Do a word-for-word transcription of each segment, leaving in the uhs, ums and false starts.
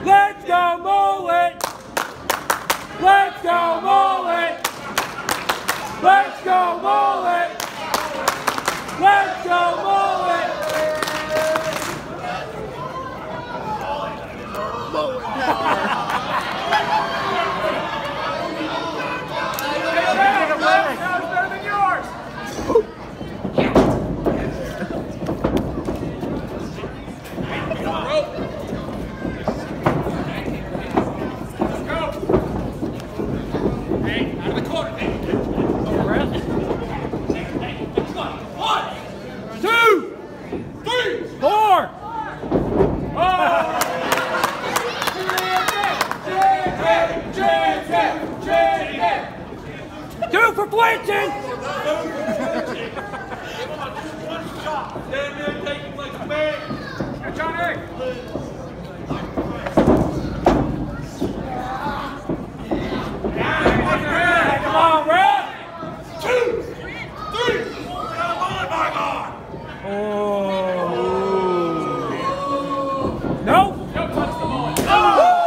Let's go mullet! Let's go mullet! Let's go mullet! Let's go mullet! Sounds better than yours! Two for flinching! Stand there, take him like a man. Here, Johnny! Come on, Red! Two! Three! Come on, my God! Oh. No? Don't touch the ball. Oh!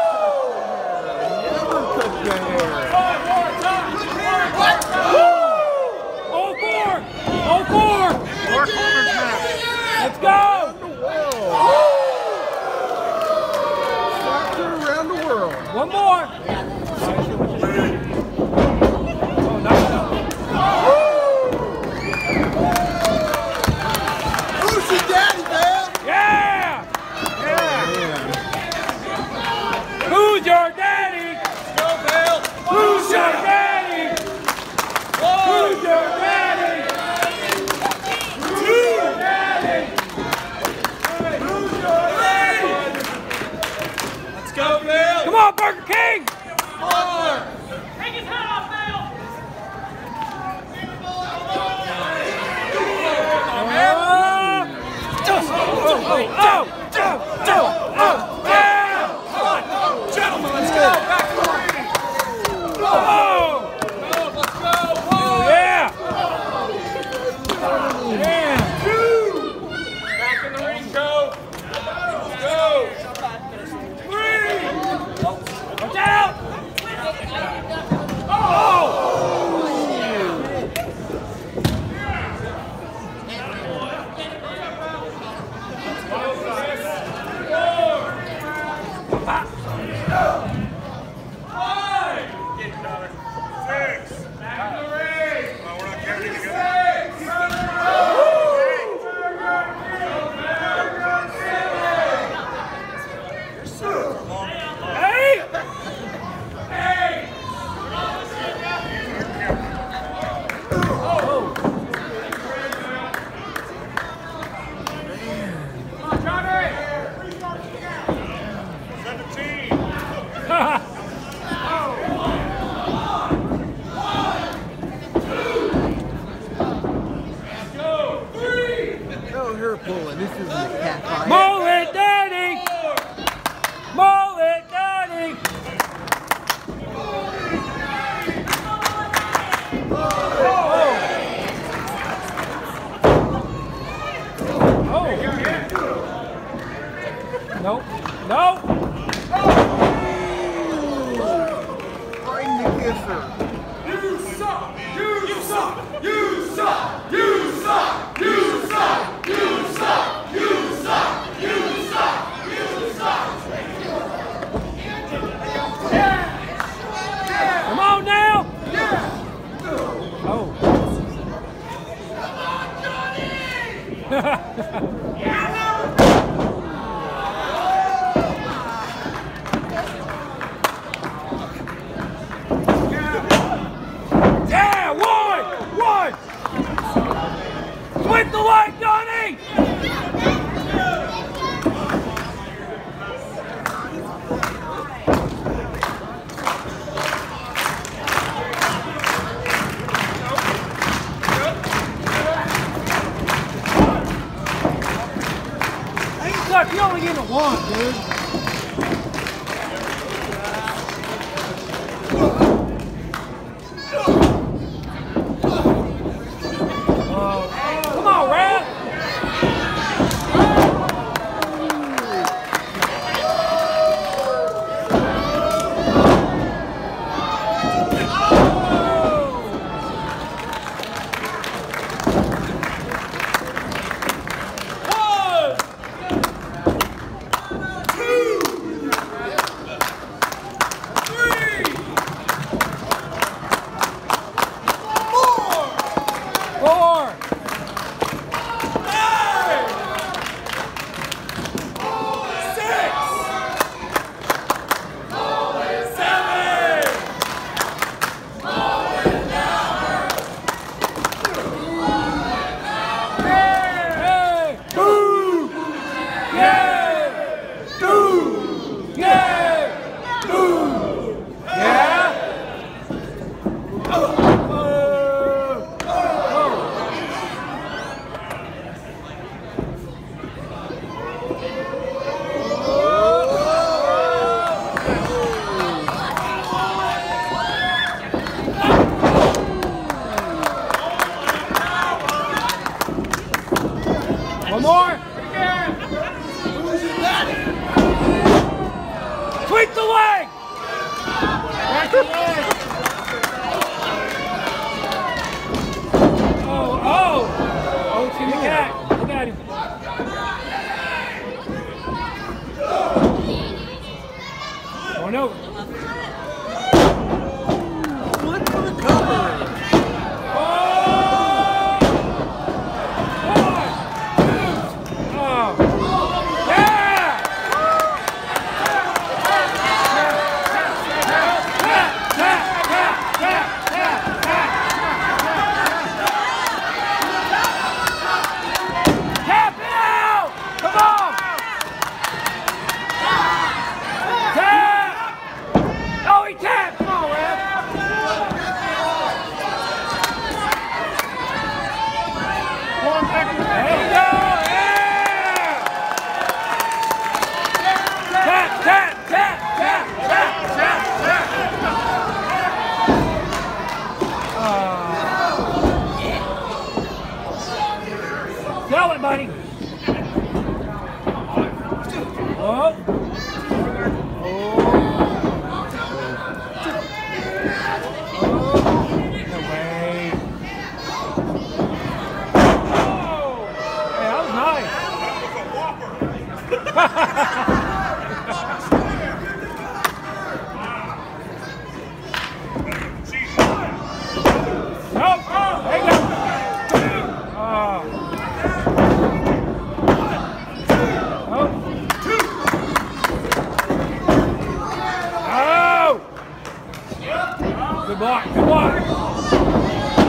Let's go! Soccer around the world. One more. Oh, no, no. Who's your daddy, man? Yeah! Yeah! Who's your daddy? Go, Bill. Who's your daddy? Who's your daddy? Go, Bill! Come on, Burger King! Four! Take his head off, Bill! Oh, oh, oh, oh, oh, yeah! Come on, gentlemen, let's go! Back to the ring! Oh! Let's go! One! Yeah! Yeah! Two! Back in the ring, Cove! Let's go! Watch out! Oh! Five! Six! Back in the ring! Well, we're not carrying it together. Pulling. This isn't a cat fight. Mullet Daddy! Mullet Daddy! Oh! Nope. Nope. Bring the kisser. You suck! You suck! You suck! You suck! You suck! You suck! You suck! You suck! You suck! Yeah! Yeah! Come on now! Yeah! Oh. Come on, Johnny! Yeah, one! One! Swing the light, Johnny! Ain't suck, you only get a one, dude. Come on, Red! One more. Tweak the leg. Back the leg. Oh, oh. Oh, to the cat. Look at him. Going over. Look for the cover. Sell it, buddy. Oh. Oh. No way. Oh. Hey, that was nice. Nope. There you go. Oh. Good block, good block.